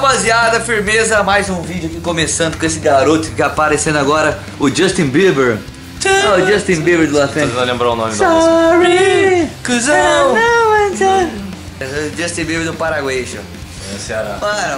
rapaziada, firmeza, mais um vídeo aqui começando com esse garoto que tá aparecendo agora, o Justin Bieber. Oh, o Justin Bieber do Latin. Você vai lembrar o nome da música. Sorry, cuzão. Justin Bieber do Paraguai. É Ceará. Mano,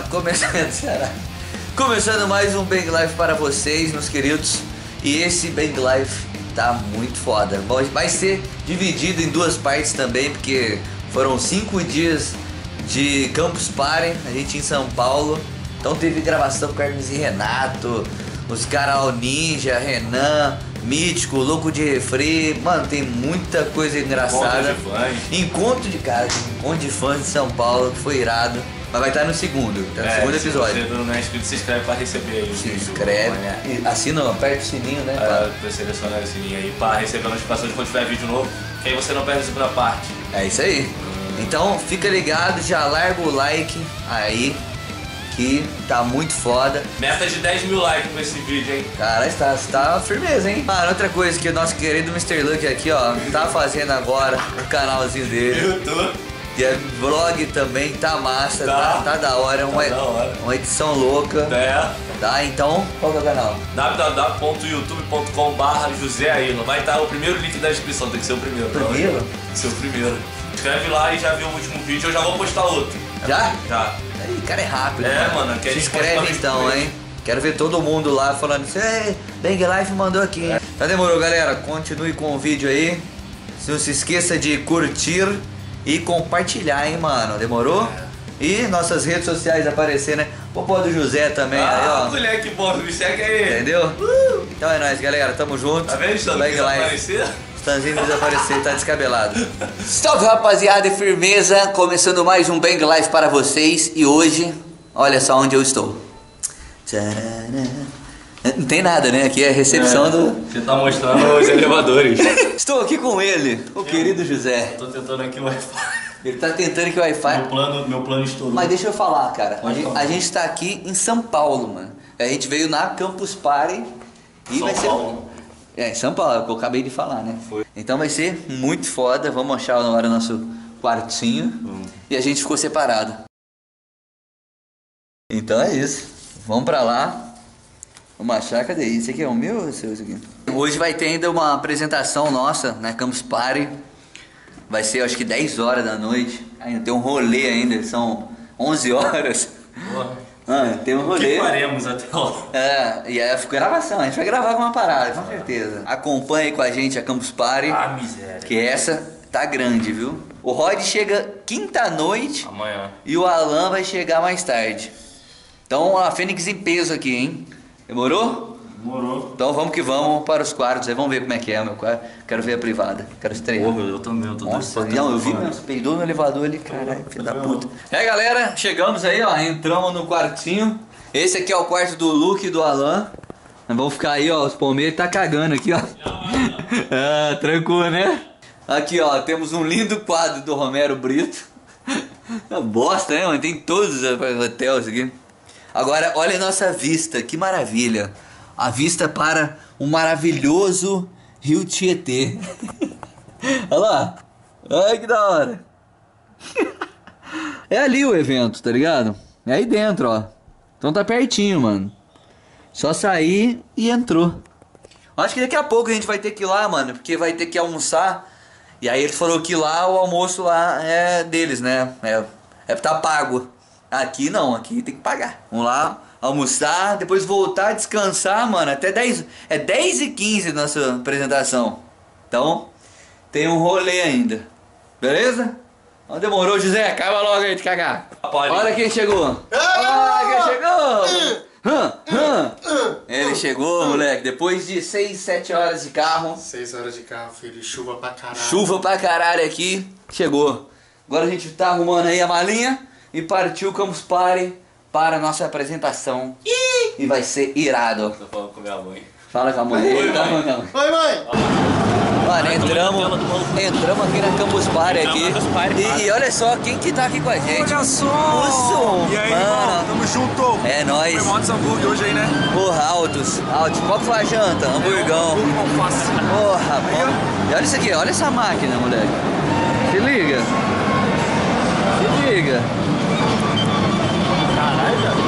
começando mais um Bang Life para vocês, meus queridos. E esse Bang Life tá muito foda. Vai ser dividido em duas partes também, porque foram 5 dias de Campus Party, a gente em São Paulo. Então teve gravação com Hermes e Renato, os caras, o Ninja, Renan, Mítico, Louco de Refri. Mano, tem muita coisa engraçada. Encontro de fãs de São Paulo, que foi irado. Mas vai estar no segundo, no segundo episódio. Se você não é inscrito, se inscreve pra receber aí. Se inscreve, assina, aperta o sininho, né? Pra selecionar o sininho aí, pra receber a notificação de quando tiver vídeo novo, que aí você não perde a segunda parte. É isso aí. Então fica ligado, já larga o like aí, que tá muito foda. Meta de 10 mil likes pra esse vídeo, hein? Cara, está firmeza, hein? Mano, outra coisa que o nosso querido Mr. Luck aqui, ó, tá fazendo agora o canalzinho dele. Eu tô. E é vlog também, tá massa, tá da hora, uma edição louca. É. Tá, então, qual que é o canal? www.youtube.com/José Ailon. Vai estar o primeiro link da descrição, tem que ser o primeiro. Primeiro? Tem que ser o primeiro. Escreve lá e já viu o último vídeo, eu já vou postar outro. Já? Já. Aí, cara, é rápido. É, mano. Se inscreve então, hein? Quero ver todo mundo lá falando assim, ei, Bang Life mandou aqui. Tá, demorou, galera. Continue com o vídeo aí. Não se esqueça de curtir e compartilhar, hein, mano. Demorou? E nossas redes sociais aparecer, né? Popó do José também, aí, ó. Moleque bom, me segue aí. Entendeu? Então é nóis, galera. Tamo junto. Tá vendo, Stanzinho? Bang Life. Aparecer? Stanzinho desaparecer, tá descabelado. Salve, rapaziada, e firmeza. Começando mais um Bang Life para vocês. E hoje, olha só onde eu estou. Tcharará. Não tem nada, né? Aqui é a recepção do... Você tá mostrando os elevadores. Estou aqui com ele, o querido José. Tô tentando aqui o Wi-Fi. Ele tá tentando que o Wi-Fi... Meu plano estourou. Mas deixa eu falar, cara. A gente tá aqui em São Paulo, mano. A gente veio na Campus Party e vai ser... É, em São Paulo, que eu acabei de falar, né? Foi. Então vai ser muito foda. Vamos achar agora o nosso quartinho. E a gente ficou separado. Então é isso. Vamos pra lá. Vamos achar, cadê isso? Esse aqui é o meu ou o seu? Esse aqui? Hoje vai ter ainda uma apresentação nossa na Campus Party. Vai ser, acho que 10 horas da noite. Ainda tem um rolê ainda, são 11 horas. Tem um rolê. O que faremos até lá? E é a gravação, a gente vai gravar com uma parada, com certeza. Acompanhe com a gente a Campus Party. Ah, miséria. Que essa tá grande, viu? O Rod chega quinta-noite. Amanhã. E o Alan vai chegar mais tarde. Então a Fênix em peso aqui, hein? Demorou? Demorou. Então vamos que vamos para os quartos aí, vamos ver como é que é, meu quarto. Quero ver a privada, quero estrear. Porra, eu também, eu tô Nossa, não, eu vi mesmo, peidou no elevador ali, caralho, filho da puta. Galera, chegamos aí, ó, entramos no quartinho. Esse aqui é o quarto do Luke e do Alan. Nós vamos ficar aí, ó, os Palmeiras tá cagando aqui, ó. Trancou, né? Aqui, ó, temos um lindo quadro do Romero Brito. Bosta, né, mano? Tem todos os hotéis aqui. Agora, olha a nossa vista, que maravilha. A vista para um maravilhoso Rio Tietê. Olha lá. Olha que da hora. É ali o evento, tá ligado? É aí dentro, ó. Então tá pertinho, mano. Só sair e entrou. Acho que daqui a pouco a gente vai ter que ir lá, mano. Porque vai ter que almoçar. E aí ele falou que lá o almoço lá é deles, né? Tá pago. Aqui não, aqui tem que pagar. Vamos lá almoçar, depois voltar, descansar, mano. Até 10. É 10h15 nossa apresentação. Então, tem um rolê ainda. Beleza? Não demorou, José. Acaba logo aí de cagar. Olha quem chegou. Olha quem chegou. Ele chegou, moleque. Depois de 6, 7 horas de carro. 6 horas de carro, filho. Chuva pra caralho. Chuva pra caralho aqui. Chegou. Agora a gente tá arrumando aí a malinha. E partiu o Campus Party para a nossa apresentação. E vai ser irado. Tô falando com minha mãe. Fala com a mãe. Oi, mãe. Oi, mãe! Mano, entramos aqui na Campus Party aqui. E olha só quem que tá aqui com a gente. Olha só! O Som. E aí, mano, irmão? Tamo junto! É nóis. Foi moto hambúrguer hoje aí, né? Porra, altos. Qual que foi a janta? Hamburgão. Alface. Porra, bom. E olha isso aqui, olha essa máquina, moleque. Se liga. Se liga. Caralho, velho.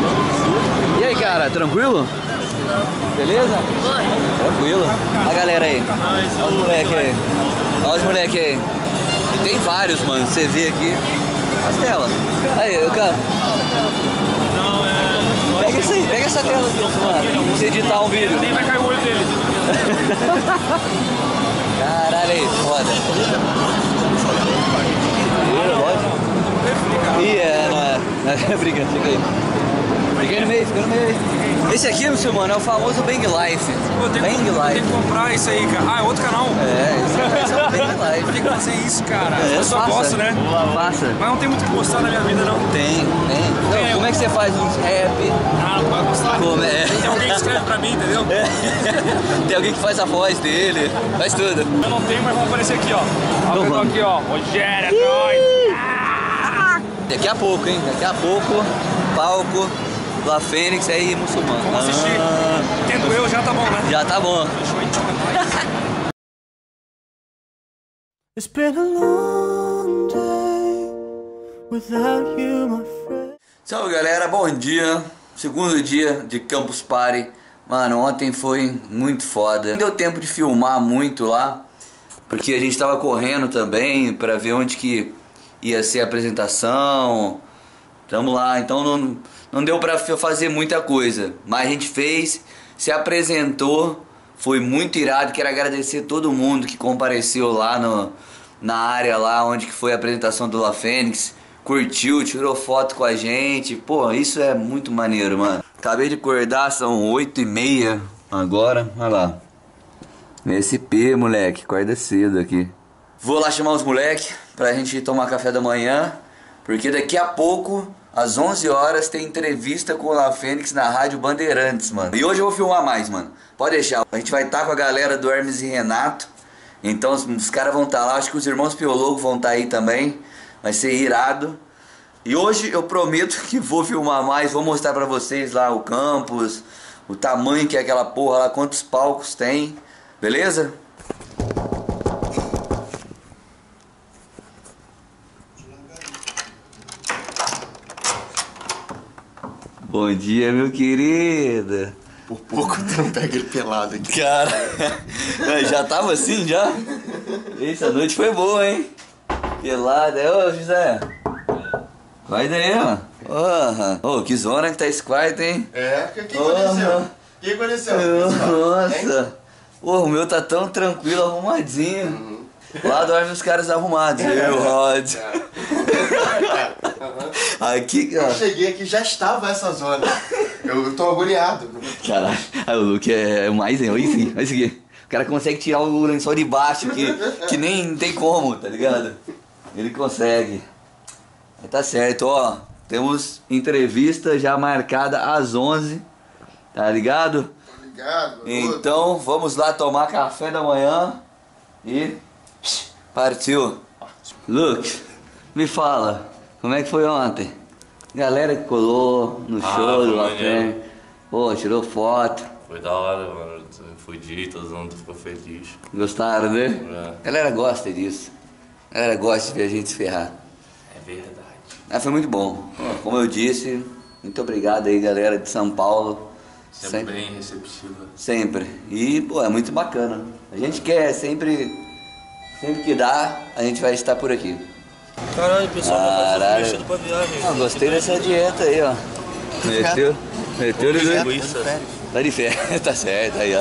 tá? Tranquilo? Beleza? Tranquilo. A galera aí. Olha os moleques aí. Olha os moleques aí. E tem vários, mano. Você vê aqui. As telas. Aí, eu quero. Pega isso aí, pega essa tela aqui, mano. Você editar um vídeo. Nem vai cair o olho dele. Caralho aí, foda. Ih, não é brincando, fica aí. Fica aí no meio, fica no meio. Esse aqui, muçulmano, é o famoso Bang Life. Bang Life. Tem que comprar isso aí, cara. Ah, é outro canal? Esse é o Bang Life. Por que fazer isso, cara? Eu só gosto, né? Faça. Mas não tem muito o que postar na minha vida, não. Tem. Não, como é que você faz uns rap? Ah, não vai gostar. Como é? Tem alguém que escreve pra mim, entendeu? Tem alguém que faz a voz dele, faz tudo. Eu não tenho, mas vou aparecer aqui, ó. Então vamos. Aqui, ó. Rogério, é nóis. Daqui a pouco, hein? Daqui a pouco, palco, La Fênix aí, muçulmano. Vamos assistir. Tendo eu, já tá bom, né? Já tá bom. Fechou, então, é nóis. It's been a long day without you, my friend. Salve galera, bom dia. Segundo dia de Campus Party. Mano, ontem foi muito foda. Não deu tempo de filmar muito lá, porque a gente tava correndo também pra ver onde que ia ser a apresentação. Tamo lá, então não deu pra fazer muita coisa. Mas a gente fez, se apresentou, foi muito irado. Quero agradecer todo mundo que compareceu lá na área lá onde que foi a apresentação do La Fênix. Curtiu, tirou foto com a gente. Pô, isso é muito maneiro, mano. Acabei de acordar, são 8h30 agora. Olha lá. SP, moleque, acorda cedo aqui. Vou lá chamar os moleques pra gente tomar café da manhã, porque daqui a pouco, às 11 horas, tem entrevista com o La Fênix na Rádio Bandeirantes, mano. E hoje eu vou filmar mais, mano. Pode deixar. A gente vai estar com a galera do Hermes e Renato. Então os caras vão estar lá. Acho que os irmãos Piologo vão estar aí também. Vai ser irado. E hoje eu prometo que vou filmar mais. Vou mostrar pra vocês lá o campus, o tamanho que é aquela porra lá, quantos palcos tem. Beleza? Bom dia, meu querido. Por pouco tu não pega ele pelado aqui. Cara, já tava assim já? Essa noite foi boa, hein? Pelada. Ô, José. Vai daí, ó. Ô, que zona que tá esse quarto, hein? É, o que aconteceu? O que aconteceu? Nossa. Pô, o meu tá tão tranquilo, arrumadinho. Lá dormem os caras arrumados. Eu, Rod. Aqui, Eu ó. cheguei aqui, já estava essa zona. Eu tô agoniado. Caralho, aí o Luke é mais, hein? Olha isso aqui, olha isso aqui. O cara consegue tirar o lençol de baixo, que nem tem como, tá ligado? Ele consegue. Mas tá certo, ó. Temos entrevista já marcada às 11, tá ligado? Obrigado. Então vamos lá tomar café da manhã e partiu. Luke, me fala, como é que foi ontem? Galera que colou no show do La Fênix. Pô, tirou foto. Foi da hora, mano. Fui de todo mundo ficou feliz. Gostaram, né? É. A galera gosta disso. A galera gosta de ver a gente se ferrar. É verdade. Ah, foi muito bom. Como eu disse, muito obrigado aí, galera de São Paulo. Sempre bem receptiva. Sempre. E, pô, é muito bacana. A gente quer sempre que dá, a gente vai estar por aqui. Caralho, o pessoal vai fazer Caralho. mexendo pra viagem. Ah, gostei dessa dieta aí, ó. Meteu Linguiça. Tá de fé, tá certo aí, ó.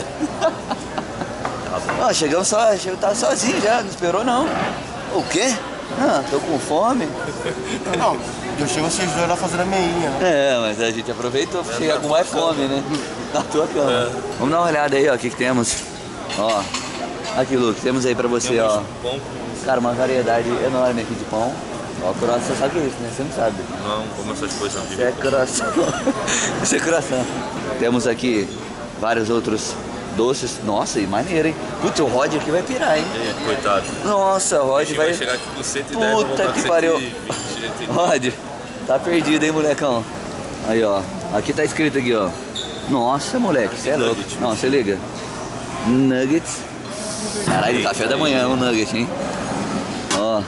Ó, chegamos tava sozinho já, não esperou não. O quê? Ah, tô com fome. Não, eu chego vocês dois lá fazendo a meinha, né? É, mas a gente aproveitou pra chegar com mais fome, né? Na tua cama. Vamos dar uma olhada aí, ó, o que temos. Ó, aqui, Luke, temos aí pra você, ó. Pão. Cara, uma variedade enorme aqui de pão. Ó, croissant, você sabe o que é isso, né? Você não sabe. Não, como essas coisas Isso é croissant. Isso é croissant. Temos aqui vários outros doces. Nossa, e maneiro, hein? Putz, o Rod aqui vai pirar, hein? Coitado. Nossa, o Rod vai... chegar aqui com 110, vou Puta voltar que com pariu. 120. Rod, tá perdido, hein, molecão? Aí, ó. Aqui tá escrito aqui, ó. Nossa, moleque, você é louco. Não, você liga. Nuggets. Caralho, café da manhã, um nugget, hein? Ó.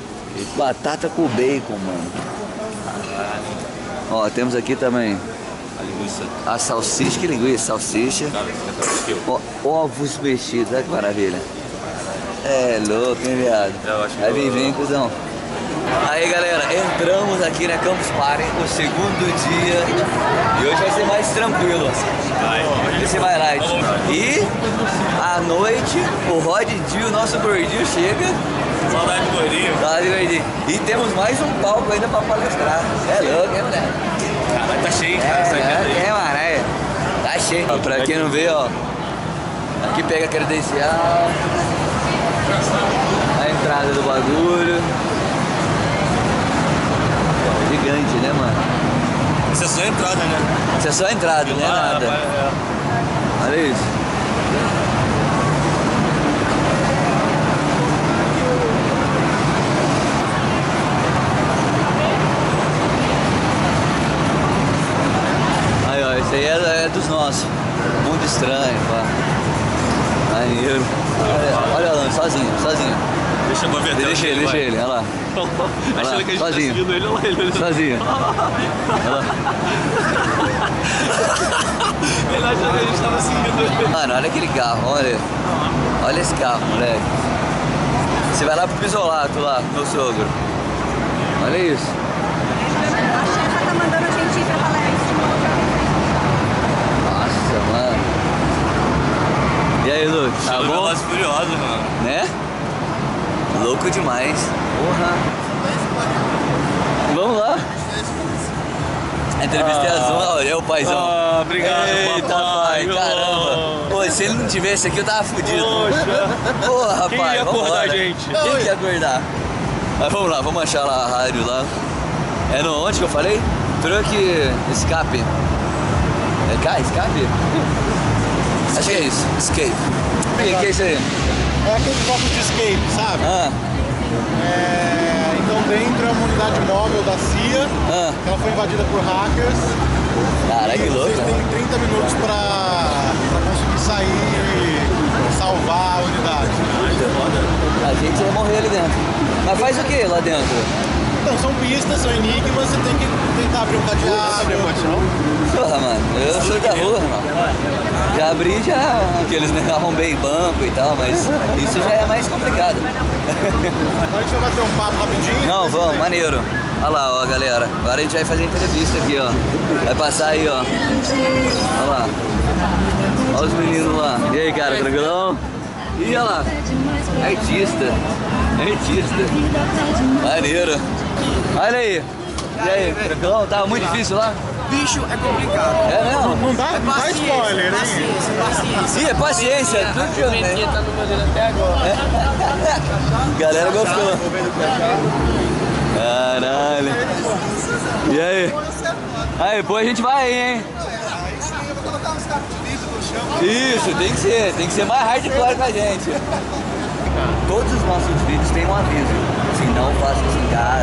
Batata com bacon, mano. Ó, temos aqui também A linguiça. A salsicha, que linguiça? Salsicha. Cara, você quer Ovos mexidos, olha que maravilha. É louco, hein, viado? Eu acho que Aí vem, cuzão. Aí, galera, entramos aqui na Campus Party, o segundo dia. E hoje vai ser mais tranquilo. Vai ser mais light. E, à noite, o Rod Dio, o nosso gordinho, chega. Saudade do gordinho. Saudade do gordinho. E temos mais um palco ainda pra palestrar. É louco, hein, moleque? Caralho, tá cheio, cara. Essa agenda aí. Maravilha. Tá cheio. Ó, pra quem não vê, ó. Aqui pega a credencial. A entrada do bagulho. Gigante, né, mano? Isso é só a entrada, né? Isso é só a entrada, não é nada. Olha isso. Aí, ó, esse aí é dos nossos. Mundo estranho, pá. Maneiro. Olha Alan, sozinho. Deixa eu ver. Deixa ele, olha lá. Achando que a gente tá seguindo ele, olha ele. Sozinho. Ele achou que a gente tava seguindo ele. Mano, olha aquele carro, olha esse carro, moleque. Você vai lá pro Pisolato lá, meu sogro. Olha isso. A chefa tá mandando a gente ir pra palestra. Nossa, mano. E aí, Luke? Tá bom? Velozes e Furiosos, mano. Né? Louco demais. Porra. Vamos lá. A entrevista é azul, olha o paizão. Obrigado, Eita, papai. pai, caramba. Pô, se ele não tivesse aqui, eu tava fudido. Poxa. Porra, rapaz. Quem ia acordar vambora. a gente? Quem ia acordar? Mas vamos lá, vamos achar lá a rádio lá. É no onde que eu falei? Truck Escape. É cá, Escape? Acho que é isso, Escape. O que é isso aí? É aquele copo de skate, sabe? Ah, Então dentro é uma unidade móvel da CIA, ah. que ela foi invadida por hackers. Caralho, que E louco, vocês né? têm 30 minutos pra conseguir sair e salvar a unidade. A gente vai morrer ali dentro. Mas faz o que lá dentro? Então, são pistas, são enigmas, você tem que tentar abrir um cadeado. Porra, mano, eu sou da rua, irmão. Já abri, já aqueles, né, arrombei banco e tal, mas isso já é mais complicado. Então a gente vai bater um papo rapidinho. Não, vamos, maneiro. Olha lá, ó, galera. Agora a gente vai fazer entrevista aqui, ó. Vai passar aí, ó. Olha lá. Olha os meninos lá. E aí, cara, tranquilão? Ih, olha lá. Artista. Maneiro. Olha aí. E aí, tranquilão? Tava muito difícil lá? Bicho, é complicado. É mesmo? Não dá spoiler, hein? Ih, é paciência, tudo que eu né? Tá no modelo até agora. Galera gostou. Caralho. E aí? Aí, depois a gente vai aí, hein? Isso, tem que ser mais hardcore com a gente. Todos os nossos vídeos têm um aviso. Se não, faça isso em casa.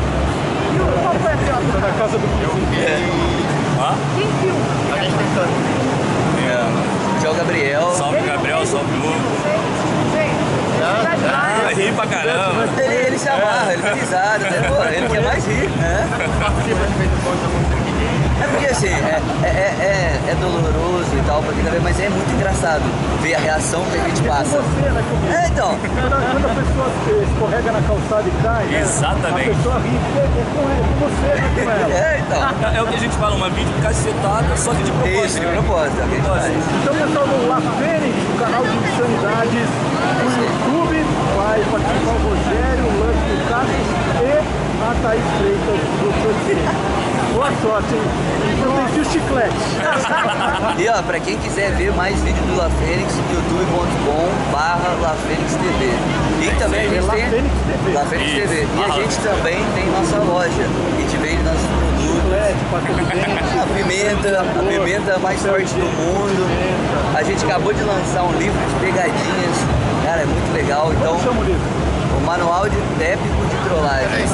Na casa do Aqui é o Gabriel. Salve, Gabriel, salve, Hugo. Ah, ri pra caramba. Ele se amarra, ele fica risado, né? Pô, ele quer mais rir, né? É porque assim, é doloroso e tal, pra quem tá vendo, mas é muito engraçado ver a reação que a gente passa. É, então. Quando a pessoa escorrega na calçada e cai, Exatamente. a pessoa ri, é com você, não é com ela. É, então. É o que a gente fala, uma vídeo cacetada, só que de propósito. Isso, de propósito, é o que a gente faz. Então, pessoal do La Fênix, o canal de Insanidades no YouTube, vai participar o Rogério, o Lance do Castro e a Thaís Freitas do Torcida. Boa sorte, hein? Proteger o chiclete. E ó, pra quem quiser ver mais vídeos do La Fênix, youtube.com/LaFênixTV. E também a gente tem La Fênix TV. E a gente também tem nossa loja, que a gente vende nossos produtos. A pimenta mais forte do mundo. A gente acabou de lançar um livro de pegadinhas. Cara, é muito legal. Então, o manual épico de trollagem.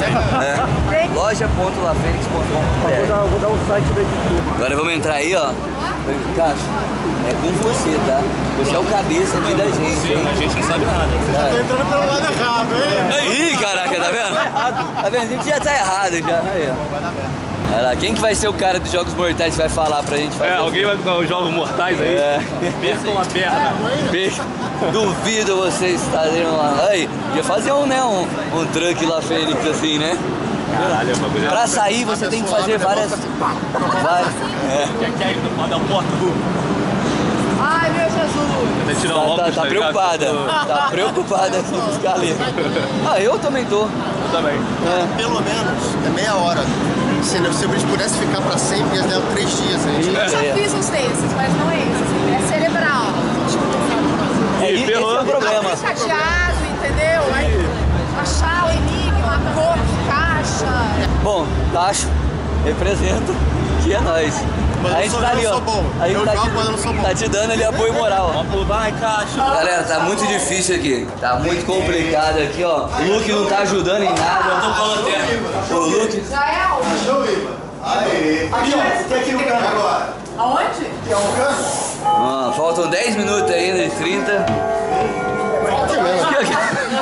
Loja.lafenix.com.br. Vou dar o site da editora. Agora vamos entrar aí, ó. Cacho, é com você, tá? Você é o cabeça aqui da gente, hein? A gente não sabe nada. Tô entrando pelo lado errado, hein? Ih, caraca, tá vendo? Tá vendo? A gente já tá errado já. Aí, ó. Vai lá, quem que vai ser o cara dos Jogos Mortais que vai falar pra gente fazer? Alguém vai com os Jogos Mortais aí? Percam a perna. Duvido vocês estarem lá. Aí, ia fazer um truque lá, Fênix, assim, né? Caralho, pra sair você tem que fazer várias... Quer ir no da porta do... Ai, meu Jesus! Tá preocupada. Tá preocupada aqui com os galetos. Eu também tô. Eu também. Pelo menos é meia hora. Se eles pudessem ficar pra sempre, eles deram 3 dias. Eu já fiz uns desses, mas não é esse. É cerebral. Esse é o problema. Cadeado, entendeu? Aí, achar o enigma, a cor, caixa. Bom, Tacho, representa que é nóis. A gente tá ali, ó. Tá te dando ali apoio moral. Vai, caixa. Galera, tá muito difícil aqui. Tá muito complicado aqui, ó. O Luke não tá ajudando em nada. Eu tô com a lanterna. O Luke... Já é aonde? Achou, Iva? Aí. Aqui, ó. Tem aqui no cano agora. Aonde? Aqui é um cano. Faltam 10 minutos ainda de 30. Acho que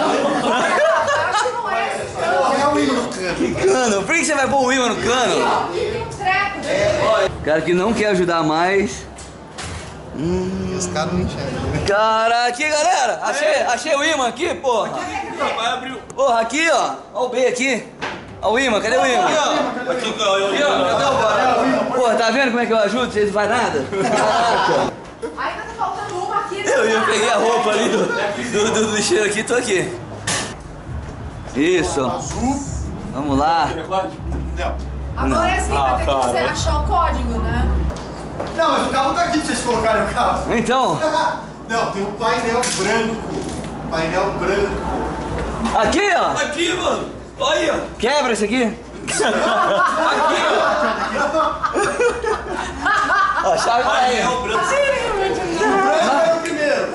não é esse cano. É o Iva no cano. Que cano? Por que você vai pôr o imã no cano? Tem um treco dele. O cara que não quer ajudar mais. Esse cara não enxerga. Cara, aqui, galera. Achei o imã aqui, porra. Porra, aqui, ó. Ó o B aqui. Ó o imã, cadê o imã? Aqui, ó. Porra, tá vendo como é que eu ajudo? Vocês não fazem nada? Caraca. Ainda tá faltando uma aqui. Eu peguei a roupa ali do lixeiro aqui, tô aqui. Isso. Vamos lá. Agora é assim, vai ter que você achar o código, né? Não, mas o carro tá aqui pra vocês colocarem o carro. Então. Não, tem um painel branco. Painel branco. Aqui, ó. Aqui, mano. Olha. Quebra esse aqui. Aqui, ó. Ó, chave aí. O branco é o primeiro.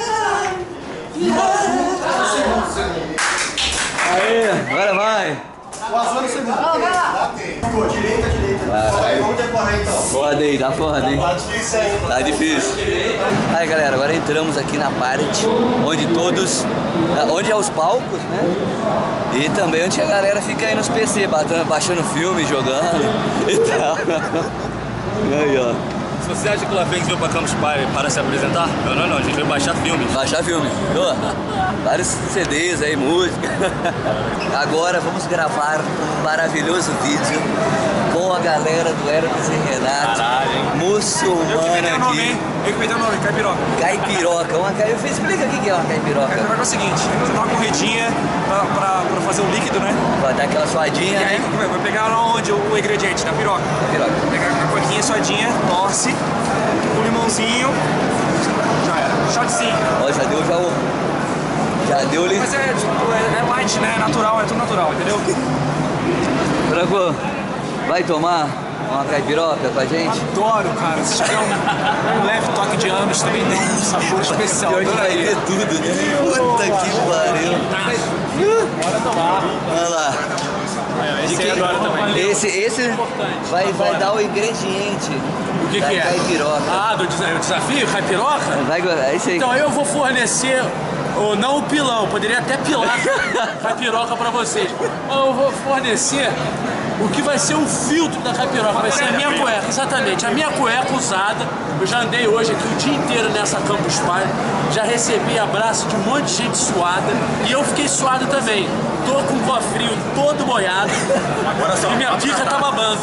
Aí, agora vai. O azul é o segundo. Vai lá. Ficou, direita. Aí, vamos decorar então. Foda aí, tá foda, hein? Tá difícil aí. Tá difícil. Aí, galera, agora entramos aqui na parte onde é os palcos, né? E também onde a galera fica aí nos PC, baixando filme, jogando e tal. Aí, ó. Se você acha que o LaFênix veio pra Campus Party para se apresentar, não, a gente veio baixar filmes. Baixar filme. Vários CDs aí, música. Agora vamos gravar um maravilhoso vídeo com a galera do Hermes e Renato. Caralho, hein? Muçulmana aqui. Eu que o nome, Caipiroca. Caipiroca. Explica o que é uma caipiroca. Caipiroca é o seguinte, você dá uma corridinha pra fazer o líquido, né? Vai dar aquela suadinha, E aí né? vai pegar onde o ingrediente? Na piroca. Piroca. Pegar a coquinha suadinha, torce, um limãozinho, já era. Shotzinho. Ó, já deu ali. Mas é light, né? É natural, é tudo natural, entendeu? Franco, vai tomar uma caipiroca com a gente? Adoro, cara. Se tiver um leve toque de anos, também tem um sabor especial. Pior que vai ter tudo, né? Puta que pariu. Bora tomar. Olha lá. Esse adora também. Esse vai dar o ingrediente O que da é? caipiroca. Ah, do desafio? Caipiroca? É isso aí. Então eu vou fornecer, não o pilão, poderia até pilar caipiroca pra vocês. Eu vou fornecer o que vai ser o filtro da caipiroca, vai ser a minha cueca, exatamente, a minha cueca usada. Eu já andei hoje aqui o dia inteiro nessa Campus Party, já recebi abraço de um monte de gente suada e eu fiquei suado também. Tô com o cofrinho todo molhado e minha pica tá babando.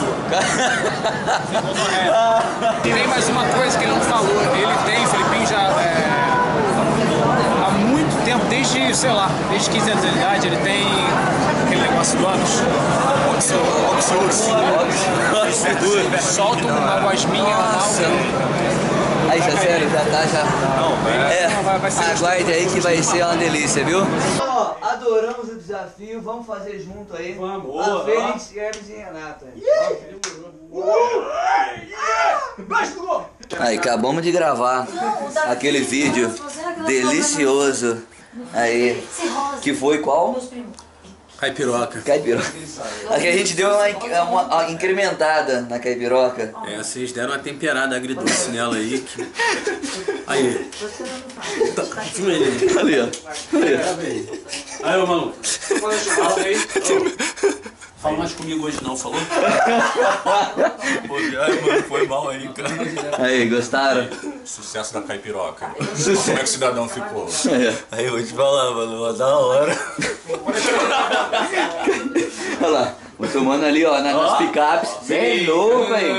Tem mais uma coisa que ele não falou, o Felipinho já há muito tempo, desde 15 anos de idade, ele tem aquele negócio do ânus. Solta uma gosminha anal. Aí, já sério, aguarde aí que vai ser uma delícia, viu? Ó, adoramos o desafio, vamos fazer junto aí. Vamos. A Fênix, Hermes e Renato. Aí, acabamos de gravar aquele vídeo delicioso aí, que foi qual? Caipiroca. Aqui a gente deu uma incrementada na caipiroca. Vocês deram uma temperada agridoce nela aí. Aí. Ali, ó. Aí, ô maluco. Fala mais comigo hoje não, falou? Pô, ai, mano, foi mal aí, cara. Aí, gostaram? Sucesso da caipiroca. Como é que o cidadão ficou? Aí eu vou te falar, mano, da hora. Olha lá, o tomando ali, ó, nas picapes. Você é louco, velho.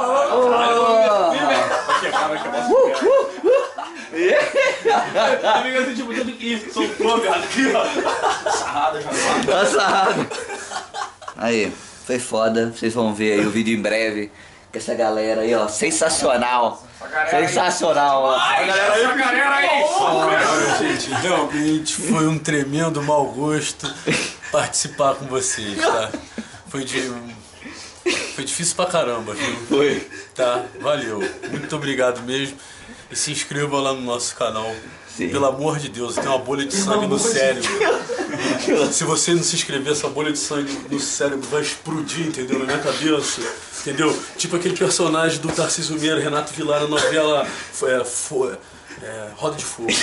Amiga, assim, tipo, tudo que soltou, cara, aqui, ó. Sarrada, já Tá sarrado. Aí, foi foda. Vocês vão ver aí o vídeo em breve. Com essa galera aí, ó. Sensacional. Sensacional, ó. Essa galera aí. Gente, realmente foi um tremendo mau gosto participar com vocês, tá? Foi difícil pra caramba, viu? Foi. Tá, valeu. Muito obrigado mesmo. E se inscreva lá no nosso canal. Sim. Pelo amor de Deus, tem uma bolha de sangue no cérebro. Se você não se inscrever, essa bolha de sangue no cérebro vai explodir, entendeu? Na minha cabeça. Entendeu? Tipo aquele personagem do Tarcísio Meira, Renato Vilar, na novela Roda de Fogo.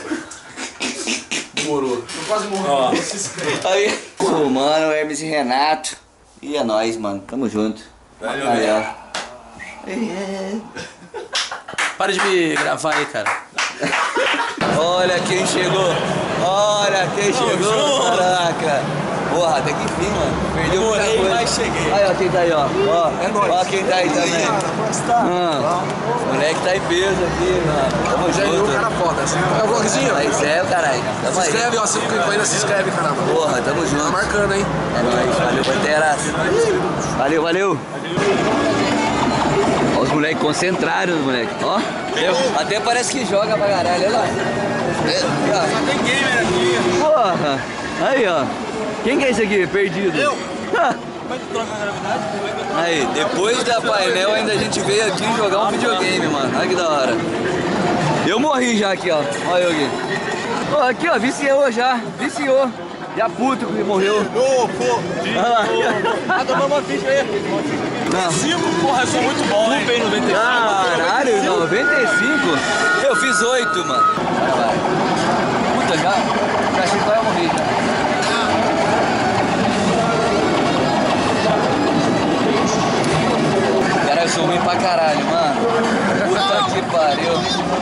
Demorou. Eu quase morri. Aí, o mano, Hermes e Renato. E é nóis, mano. Tamo junto. Valeu, aí, ó. Para de me gravar aí, cara. Olha quem chegou. Olha quem chegou. Caraca. Porra, até que enfim, mano. Perdeu muita coisa. Mas cheguei. Aí, ó, quem tá aí, ó. Ó, É nóis. ó quem tá aí também. O moleque tá em peso aqui, mano. Tamo Já viu o junto. cara foda, assim. É o vlogzinho? Mas é, caralho. Tamo Se aí. inscreve, ó. Se ainda se inscreve, caramba. Porra, tamo Tá junto. marcando, hein? É nóis. Valeu, Pantera. Valeu, valeu. Ó os moleques concentrados, moleque. Ó. Até parece que joga pra caralho, olha lá. Só tem gamer aqui. Porra. Aí, ó. Quem que é esse aqui? Perdido. Eu. Como é que troca a gravidade? Aí, depois da painel ainda a gente veio aqui jogar um videogame, mano. Olha que da hora. Eu morri já aqui, ó. Olha eu aqui. Ó, aqui, ó, viciou já. Viciou. Já puto que morreu. Ô, pô. Olha lá. Ah, tomou uma ficha aí. Não. 5, porra, eu sou muito bom, hein? Bem 95. Caralho, 95? Eu fiz 8, mano. Vai. Puta, já achei que vai morrer já. Cara, eu sou ruim pra caralho, mano. Puta que pariu.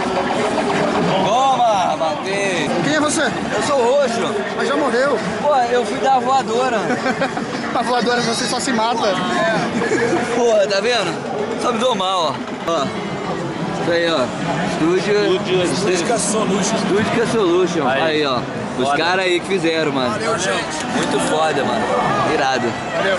Toma, matei. Quem é você? Eu sou roxo. Mas já morreu. Pô, eu fui dar voadora. A voadora você só se mata. Porra, tá vendo? Só me dou mal, ó. Ó. Isso aí, ó. Estúdio Solution. Aí, ó. Os caras aí que fizeram, mano. Valeu, gente. Muito foda, mano. Irado. Valeu.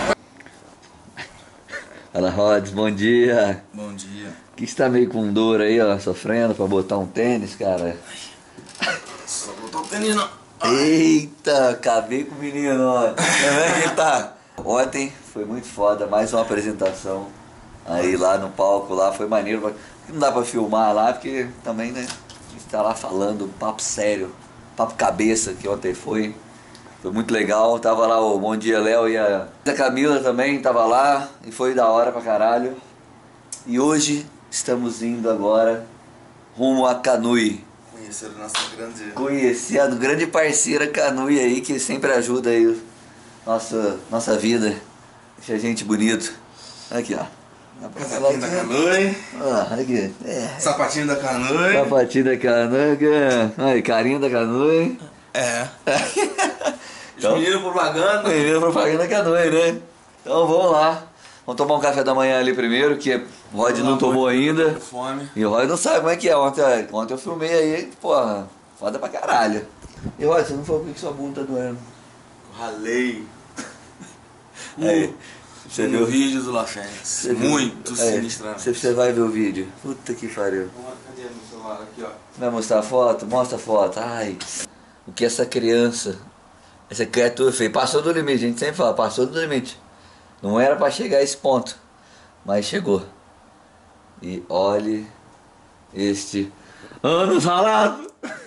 Fala, Rods, bom dia. Bom dia. Que você tá meio com dor aí, ó, sofrendo pra botar um tênis, cara? Só botar o tênis não. Eita, acabei com o menino, ó. Como é que ele tá? Ontem foi muito foda, mais uma apresentação aí lá no palco, lá foi maneiro. Não dá pra filmar lá, porque também, né, a gente tá lá falando, papo sério, papo cabeça, que ontem foi. Foi muito legal, tava lá o Bom Dia Léo e a Camila também, tava lá, e foi da hora pra caralho. E hoje estamos indo agora rumo a Canui. Conheceram nossa grande... Conhecer a grande parceira Canui aí, que sempre ajuda aí nossa vida. Deixa a gente bonito. Aqui, ó. Casaquinho da Canui. Ah, aqui. Sapatinho da Canui. Sapatinho da Canui. Aí, carinho da Canui. É. Então, Menino propaganda. menino propaganda Canui, né? Então vamos lá. Vamos tomar um café da manhã ali primeiro, que o Rod não tomou ainda. Fome. E o Rod não sabe como é que é. Ontem eu filmei aí, porra, foda pra caralho. E Rod, você não falou por que sua bunda tá doendo? Ralei. Aí, você viu No vídeo do Lafayette. Muito sinistramente. Você vai ver o vídeo. Puta que pariu. Cadê meu celular? Aqui, ó. Vai mostrar a foto? Mostra a foto. Ai, o que essa criança, essa criatura fez? Passou do limite, a gente sempre fala, passou do limite. Não era pra chegar a esse ponto, mas chegou. E olhe este anos ralado.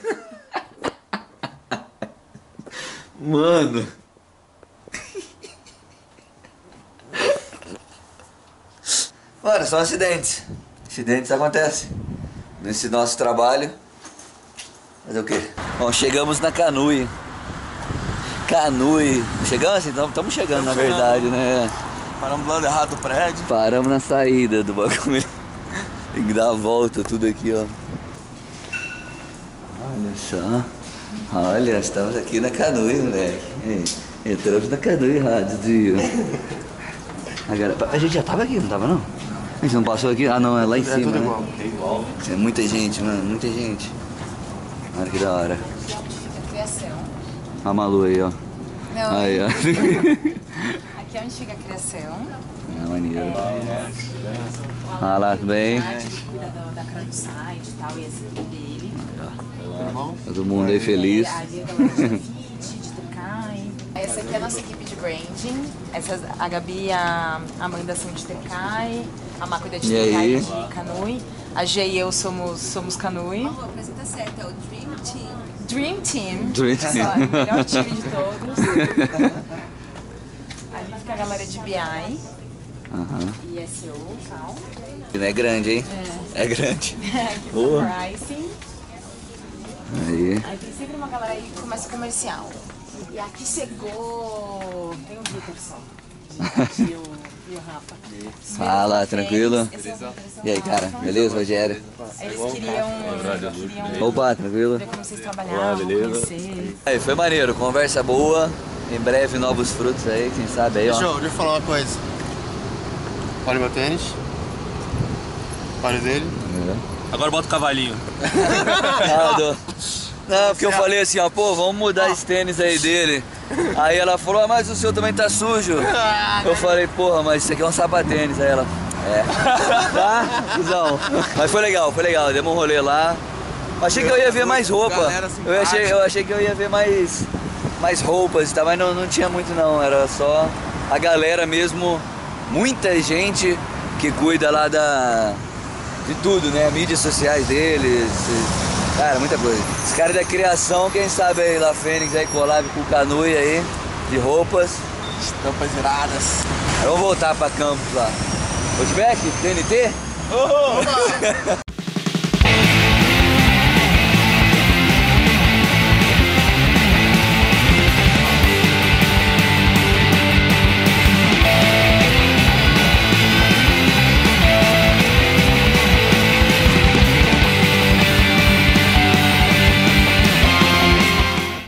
Mano. Mano, são acidentes. Acidentes acontecem nesse nosso trabalho. Fazer o quê? Bom, chegamos na Canui. Canoe. Chegamos assim? Estamos chegando, na verdade, né? Paramos do lado errado do prédio. Paramos na saída do bagulho. Tem que dar a volta tudo aqui, ó. Olha só. Olha, estamos aqui na Canoe, moleque. Entramos na Canoe Rádio. Agora, a gente já tava aqui, não tava não? A gente não passou aqui? Ah não, é lá em cima, tudo né? igual. É igual. É muita gente, mano, muita gente. Olha que da hora. Criação. A Malu aí, ó. Não, Aí, ó. aqui é onde fica a criação. É maneiro. Ah lá, tudo bem? Ele cuida da crowd site e tal, e esse é dele. Todo mundo aí feliz. Ali a galera de fit, de Tecai. Essa aqui é a nossa equipe de branding. Essa, a Gabi e a Amanda são de Tecai. A Má cuida de E Tecai aí? e de Canoe. A G e eu somos Canoe. Apresenta certo, é o Dream Team. Dream Team. Dream Olha Team. só, o melhor time de todos. Ali fica a galera de BI Aham. e SEO e tal. É grande, hein? É grande. Aqui Boa. fica o pricing. Aí. Aí tem sempre uma galera aí que começa comercial. E aqui chegou... Tem o Vitor só. E o Rafa. Fala, tranquilo? E aí, cara? Beleza, Rogério? Eles queriam Opa, tranquilo? ver como vocês trabalhavam, conhecer. Aí, foi maneiro, conversa boa. Em breve novos frutos aí, quem sabe aí, ó. Deixa eu falar uma coisa. Olha meu tênis. Olha o dele. Agora bota o cavalinho. Não, porque eu falei assim, ó, pô, vamos mudar esse tênis aí dele. Aí ela falou, ah, mas o seu também tá sujo. Eu falei, porra, mas isso aqui é um sapatênis. Aí ela, tá, cuzão. Mas foi legal, demos um rolê lá. Achei que eu ia ver mais roupa. Eu achei que eu ia ver mais roupas e tal, mas não tinha muito não. Era só a galera mesmo, muita gente que cuida lá de tudo, né? Mídias sociais deles. Cara, muita coisa. Os caras da criação, quem sabe aí, La Fênix aí, collab com o Canoe aí, de roupas. Estampas iradas. Aí vamos voltar pra campus lá. Outback? TNT?